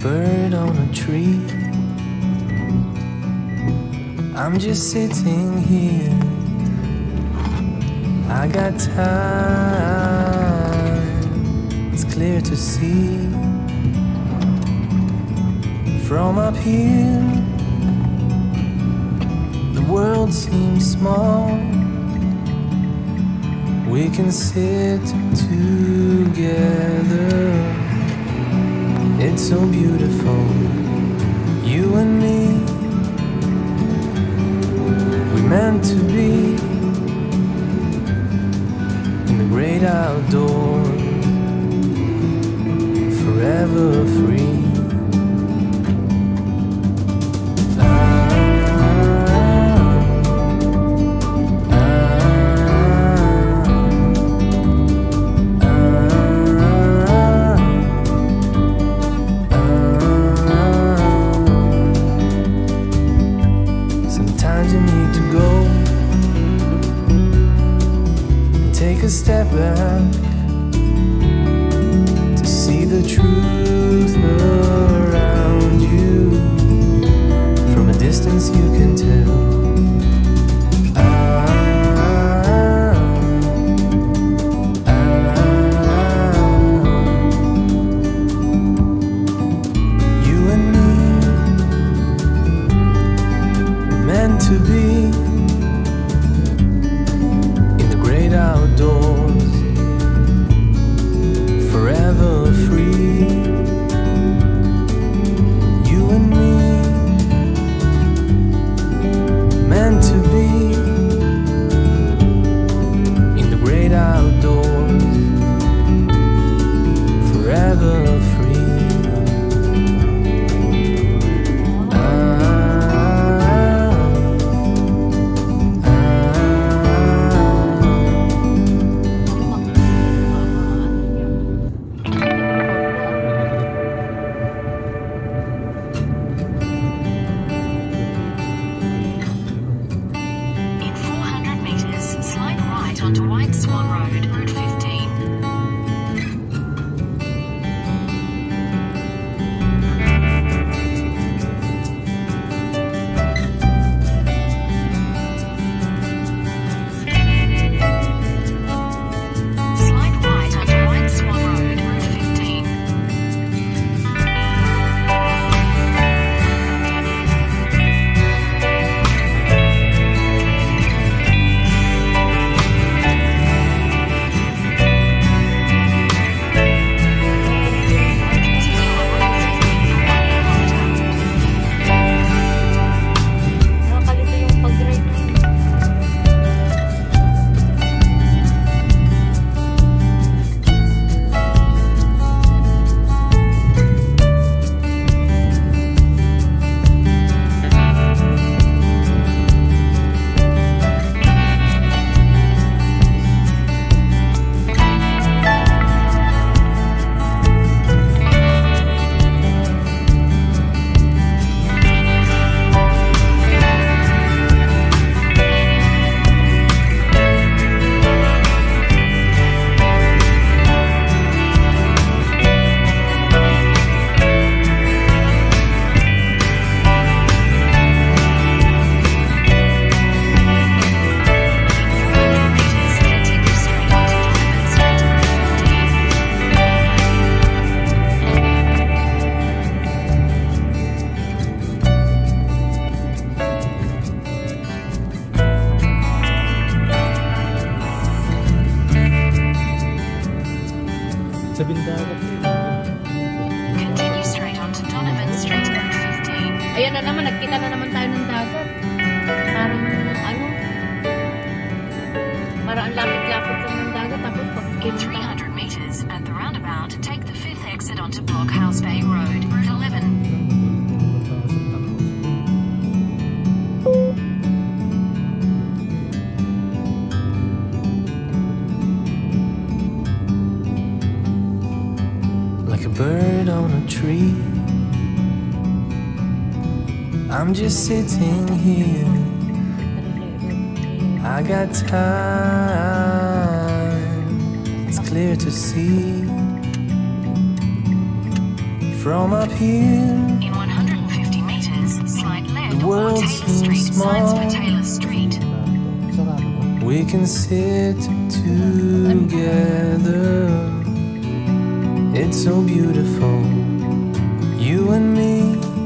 bird on a tree. I'm just sitting here. I got time, it's clear to see. From up here, the world seems small. We can sit together. It's so beautiful, you and me. We're meant to be in the great outdoors, forever free. Sometimes you need to go and take a step back to see the truth around you. From a distance you can tell. You and me, we're meant to be in the great outdoors, forever free. You and me, meant to be in the great outdoors, forever free. Onto White Swan Road, Route 15. Slide right onto White Swan Road, Route 15. Continue straight onto Donovan Street, Route 15. Ayan na naman, nagkita na naman tayo ng dagat. Parang parang lapit-lapit lang ng dagat. Tapos pag 300 meters at the roundabout, take the 5th exit onto Blockhouse Bay Road, Route 11. Like a bird on a tree, I'm just sitting here. I got time, it's clear to see. From up here, In 150 meters, slide left The or world Taylor seems Street signs for small. Taylor Street. we can sit together. It's so beautiful, you and me.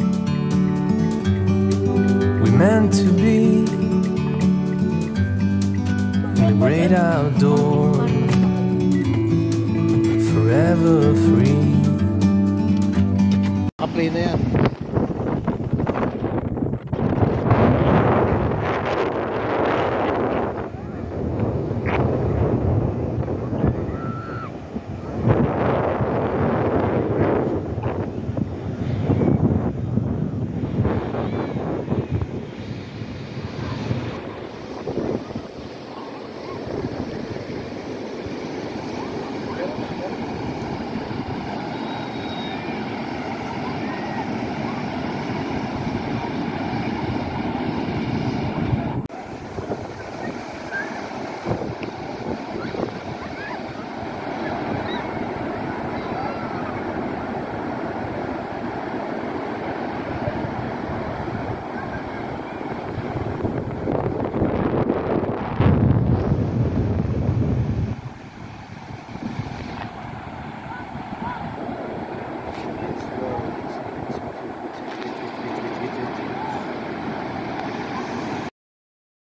We meant to be in the great outdoors, forever free.